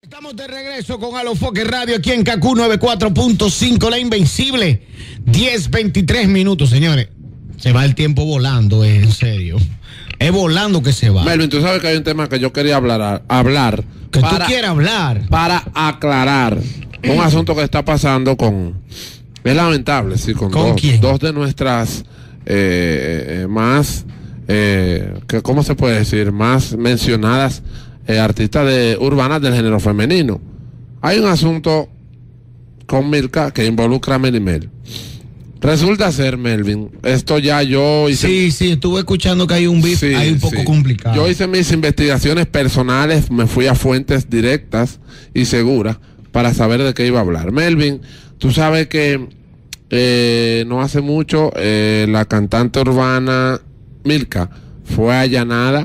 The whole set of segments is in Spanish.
Estamos de regreso con Alofoque Radio aquí en Kaku 94.5, La Invencible. 10:23 minutos, señores. Se va el tiempo volando, en serio. Es volando que se va. Melvin, tú sabes que hay un tema que yo quería hablar. Que tú quieras hablar. Para aclarar un asunto que está pasando con... Es lamentable, sí, con dos de nuestras más... ¿cómo se puede decir? Más mencionadas artistas urbanas del género femenino. Hay un asunto con Milka que involucra a Mely Mel. Resulta ser, Melvin, esto ya yo hice... Sí, estuve escuchando que hay un beef ahí un poco complicado. Yo hice mis investigaciones personales, me fui a fuentes directas y seguras para saber de qué iba a hablar. Melvin, tú sabes que no hace mucho la cantante urbana Milka fue allanada,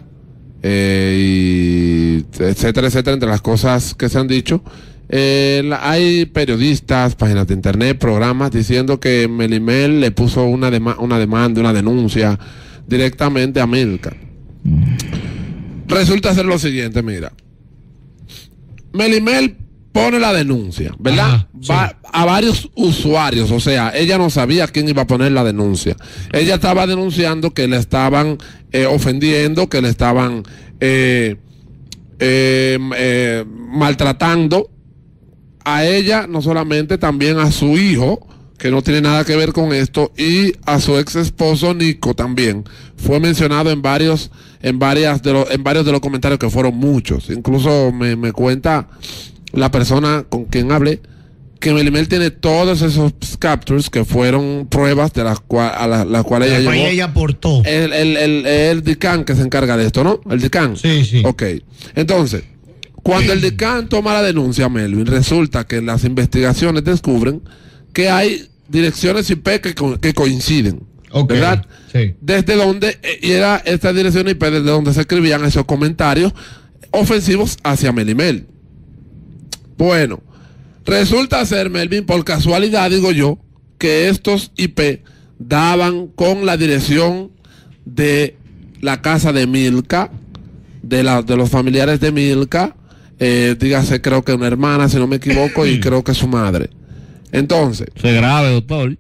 y etcétera, entre las cosas que se han dicho. Hay periodistas, páginas de internet, programas diciendo que Mely Mel le puso una demanda, una denuncia directamente a Milka. Resulta ser lo siguiente, mira. Mely Mel pone la denuncia, ¿verdad? Ajá, sí. Va a varios usuarios, o sea, ella no sabía quién iba a poner la denuncia. Ella estaba denunciando que le estaban ofendiendo, que le estaban maltratando a ella, no solamente, también a su hijo, que no tiene nada que ver con esto, y a su ex esposo Nico también. Fue mencionado en varios de los comentarios, que fueron muchos. Incluso me cuenta la persona con quien hablé que Mely Mel tiene todos esos captures que fueron pruebas de las cuales ella llevó. Ella aportó. El DICAN que se encarga de esto, ¿no? El DICAN. Sí. Ok. Entonces, cuando el DICAN toma la denuncia, Melvin, resulta que las investigaciones descubren que hay direcciones IP que coinciden. Okay. ¿Verdad? Sí. Desde donde era esta dirección IP, desde donde se escribían esos comentarios ofensivos hacia Mely Mel. Bueno, resulta ser, Melvin, por casualidad digo yo, que estos IP daban con la dirección de la casa de Milka, de los familiares de Milka, dígase, creo que una hermana, si no me equivoco, y creo que su madre. Entonces... ¿Se grave, doctor?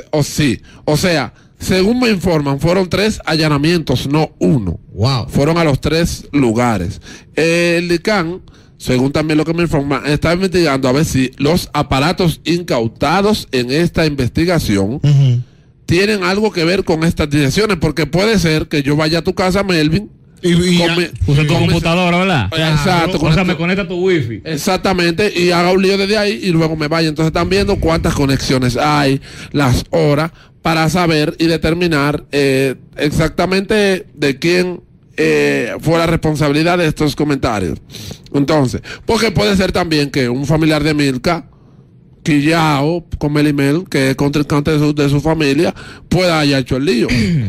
O sea, según me informan, fueron 3 allanamientos, no 1. Wow. Fueron a los 3 lugares. El DICAN, según también lo que me informan, está investigando a ver si los aparatos incautados en esta investigación tienen algo que ver con estas direcciones, porque puede ser que yo vaya a tu casa, Melvin, usa tu computadora, ¿verdad? Exacto. O sea, me conecta tu wifi. Exactamente, y haga un lío desde ahí y luego me vaya. Entonces están viendo cuántas conexiones hay, las horas, para saber y determinar exactamente de quién fue la responsabilidad de estos comentarios. Entonces, porque puede ser también que un familiar de Milka, quillao con Mely Mel, que es contrincante de su familia, pueda haber hecho el lío.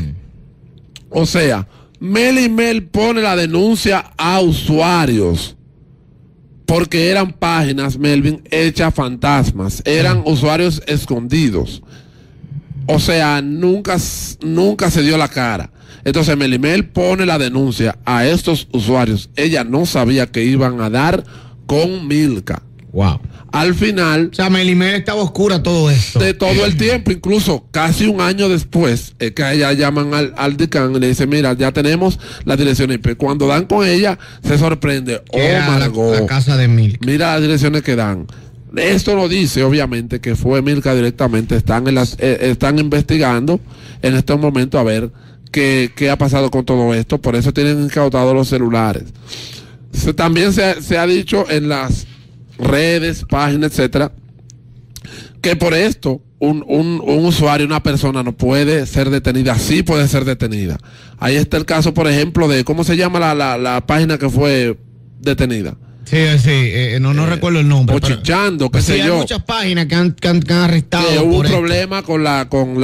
O sea, Mely Mel pone la denuncia a usuarios porque eran páginas, Melvin, hechas fantasmas, eran usuarios escondidos. O sea, nunca se dio la cara. Entonces Mely Mel pone la denuncia a estos usuarios. Ella no sabía que iban a dar con Milka. Wow. Al final... O sea, Mely Mel estaba oscura todo esto. De todo el tiempo, incluso casi un año después, que a ella llaman al DICAN y le dicen, mira, ya tenemos la dirección IP. Cuando dan con ella, se sorprende. La casa de Milka. Mira las direcciones que dan. Esto no dice, obviamente, que fue Milka directamente. Están investigando en estos momentos a ver qué ha pasado con todo esto. Por eso tienen incautados los celulares. También se ha dicho en las redes, páginas, etcétera, que por esto un usuario, una persona no puede ser detenida. Sí puede ser detenida. Ahí está el caso, por ejemplo, de ¿cómo se llama la página que fue detenida? Sí, no recuerdo el nombre. Pochichando, qué sé yo. Hay muchas páginas que han arrestado. Que hubo un problema con la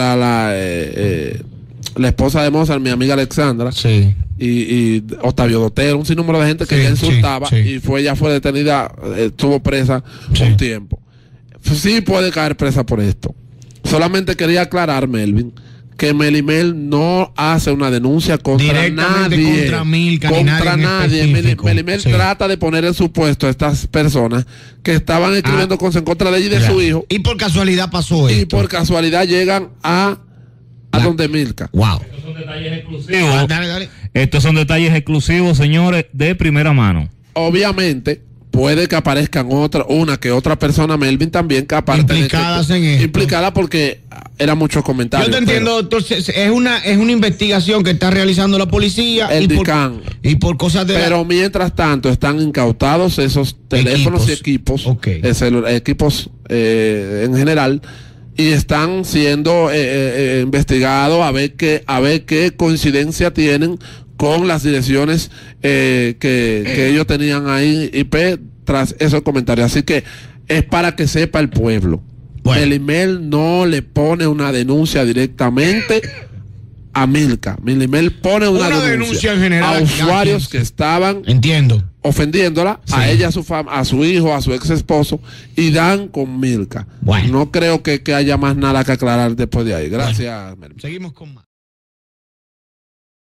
esposa de Mozart, mi amiga Alexandra. Sí. Y Octavio Dotero, un sinnúmero de gente que ella insultaba, y ella fue detenida, estuvo presa un tiempo. Sí puede caer presa por esto. Solamente quería aclarar, Melvin, que Melimel no hace una denuncia contra nadie. Contra Milka, contra nadie. Melimel sí. trata de poner en su puesto a estas personas que estaban escribiendo cosas en contra de ella y de su hijo. Y por casualidad pasó esto. Y por casualidad llegan a donde Milka. Wow. Estos son detalles exclusivos. Dale. Estos son detalles exclusivos, señores, de primera mano. Obviamente, puede que aparezcan una que otra persona, Melvin también, que aparte implicadas en esto. Implicada porque eran muchos comentarios. Yo te entiendo, entonces es una investigación que está realizando la policía el DICAN. Y por cosas de pero mientras tanto están incautados esos teléfonos y equipos, okay. Equipos en general, y están siendo investigados a ver qué coincidencia tienen con las direcciones que ellos tenían ahí IP tras esos comentarios. Así que es para que sepa el pueblo. Bueno. Melimel no le pone una denuncia directamente a Milka. Melimel pone una denuncia en general a usuarios que estaban ofendiéndola, sí. A ella, a su hijo, a su ex esposo, y dan con Milka. Bueno. No creo que haya más nada que aclarar después de ahí. Gracias. Bueno. Seguimos con más.